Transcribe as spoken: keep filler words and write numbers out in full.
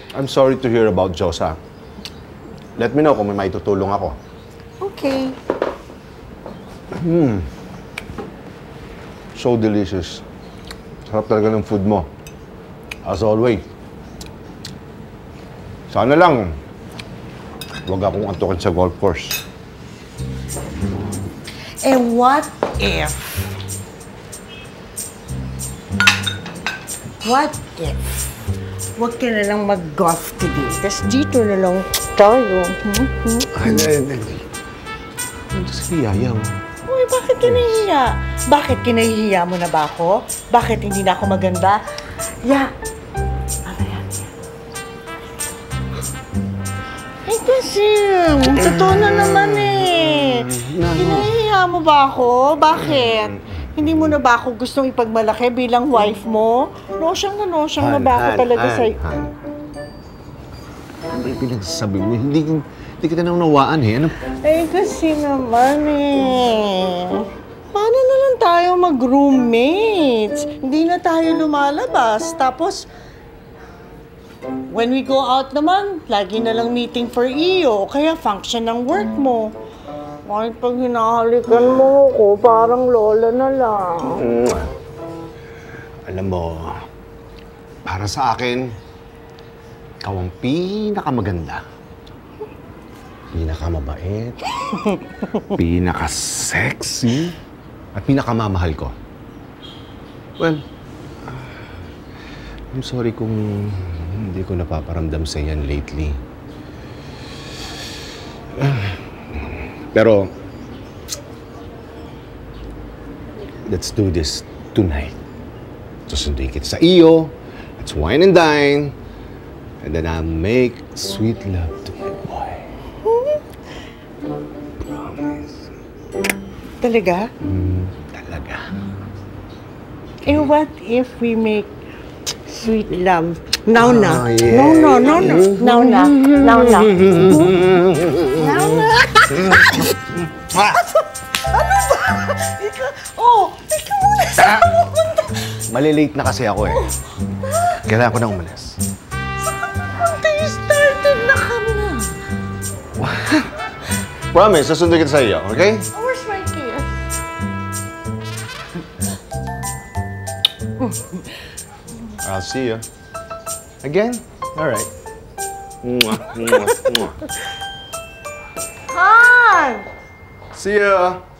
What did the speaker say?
I'm sorry to hear about Josa. Let me know kung may maitutulong ako. Okay. Hmm. So delicious. Sarap talaga ng food mo. As always. Sana lang, huwag akong antukin sa golf course. Eh, what if? What if? Huwag ka na lang mag-golf today. Tapos dito na lang tayo. Hmm? Hmm? Ay, ay, ay. Ito si Yayaw. Uy, bakit kinahihiya? Bakit kinahihiya mo na ba ako? Bakit hindi na ako maganda? Ya. Mamaya. Eh kasi, totoo na naman eh. Kinahihiya mo ba ako? Bakit? Hindi mo na ba ako gustong ipagmalaki bilang wife mo? Nosyang na nosyang na ba ako talaga sa'yo? Ano yung pinagsasabi mo? Hindi, hindi kita naunawaan eh. Ano? Eh, kasi naman eh. Paano na lang tayo mag-roommates? Hindi na tayo lumalabas. Tapos, when we go out naman, lagi na lang meeting for E O. Kaya function ng work mo. Kahit pag hinahalikan mo ko, parang lola na lang. Mm. Alam mo, para sa akin, ikaw ang pinakamaganda. Pinakamabait. Pinaka-sexy. At pinakamamahal ko. Well, I'm sorry kung hindi ko napaparamdam sa yan lately. Pero, let's do this tonight. Susunduin kita sa iyo. Let's wine and dine. And then I'll make sweet love to my boy. Promise. Talaga? Mm, talaga. Eh, what if we make sweet love now na? Oh, yeah. No, no, no, no. Now na. Now na. Now na. Ano ba? Ikaw, oh, ikaw muna sa pumunta. Malilate na kasi ako eh. Kailangan ko na umalis. They started na kami na. Promise, susunduin kita sa iyo, okay? Where's my kiss? I'll see you. Again? All right. Mwah, mwah, mwah. Han! See ya!